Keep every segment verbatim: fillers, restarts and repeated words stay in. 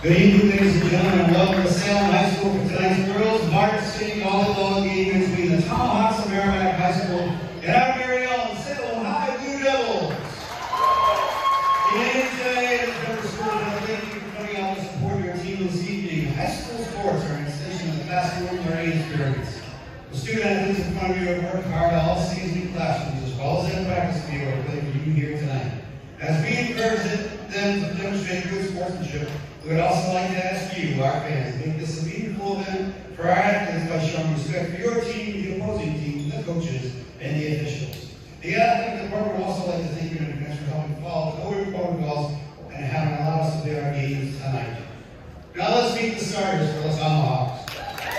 Good evening, ladies and gentlemen, and welcome to Salem High School for tonight's girls varsity volleyball game between the Tomahawks of Merrimack High School and our very own Salem High Blue Devils. The game today is member school, and thank you for coming out to support your team this evening. High school sports are an extension of the classroom learning experience. The student athletes in front of you have worked hard all season in classrooms as well as in practice field for you here tonight. As we encourage them to demonstrate good sportsmanship, we would also like to ask you, our fans, make this a meaningful event for our athletes by showing respect for your team, the opposing team, the coaches, and the officials. The athletic department would also like to thank you in advance for helping follow COVID protocols and having allowed us to play our games tonight. Now let's meet the starters for the Tomahawks.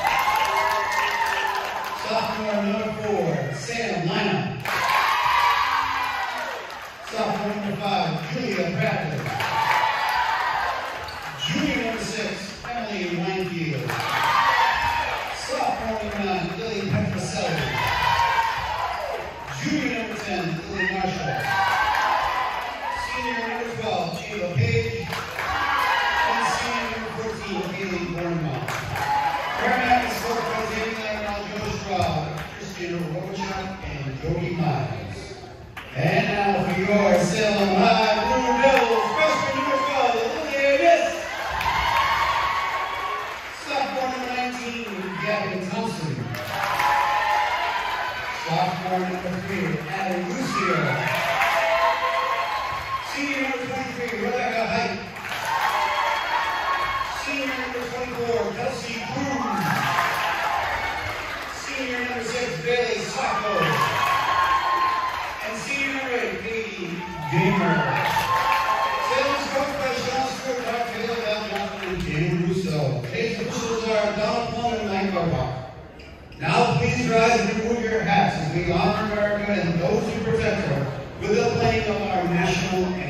Sophomore number four, Sam Lina. Sophomore number five, Julia Bradley. Junior number six, Emily Winefield. Sophomore number nine, Lily Petroselli. Junior number ten, Lily Marshall. Senior number twelve, Ava Page. And senior number fourteen, Haley Bournemouth. Merrimack is scored by Jamie Lamar, Joe Straub, Christina Robochuk, and Jody Miles. And now for your Salem High Blue Devils, freshman number twelve, Olivia Miss. Sophomore number nineteen, Gavin Thompson. Sophomore number three, Adam Lucio. Senior number twenty-three, Rebecca Height. Senior number twenty-four, Kelsey Cruz. Senior number six, Bailey Sacco. And senior number eight, Katie Gamer. Salem is coached by Sean Stewart, Mark Taylor, Val Johnson, and Jane Russo. Today's officials are Donald Plum and Mike Arbach. Now please rise and remove your hats as we honor America and those who protect her with the playing of our national anthem.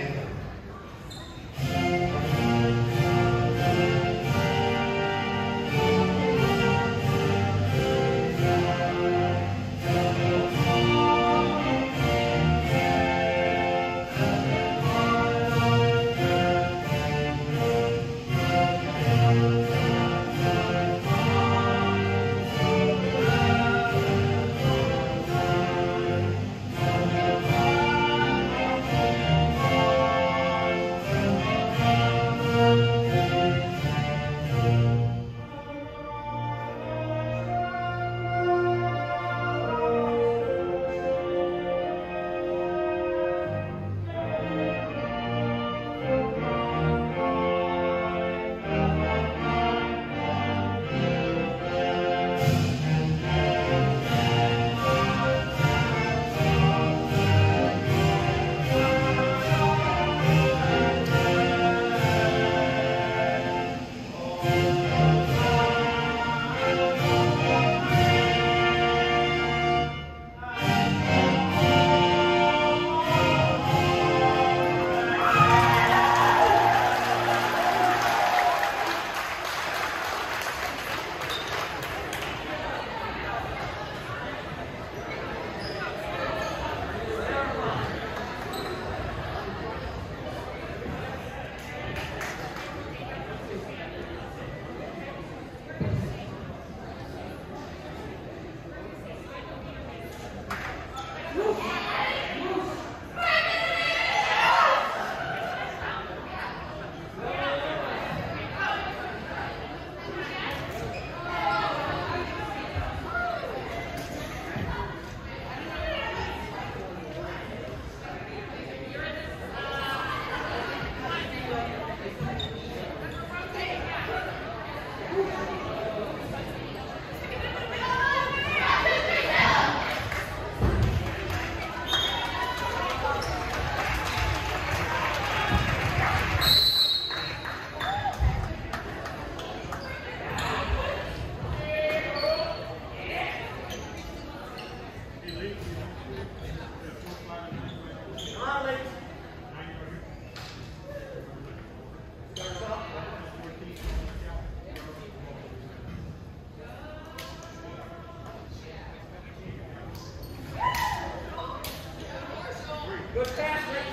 Good pass, Rick.